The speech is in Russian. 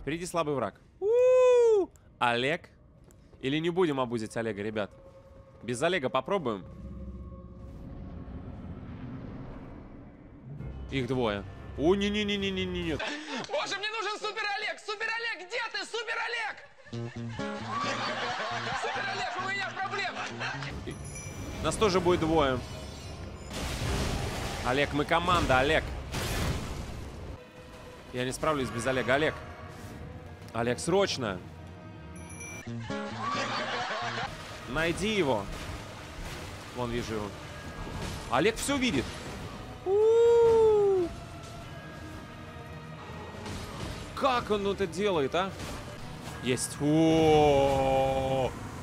Впереди слабый враг. Олег. Или не будем обузить Олега, ребят? Без Олега попробуем. Их двое. О, не-не-не-не-не-не. Боже, мне нужен Супер Олег! Супер Олег, где ты, Супер Олег? Супер Олег, у меня проблема! Нас тоже будет двое. Олег, мы команда, Олег. Я не справлюсь без Олега. Олег. Олег, срочно. Найди его. Вон, вижу его. Олег все видит. Как он это делает, а? Есть.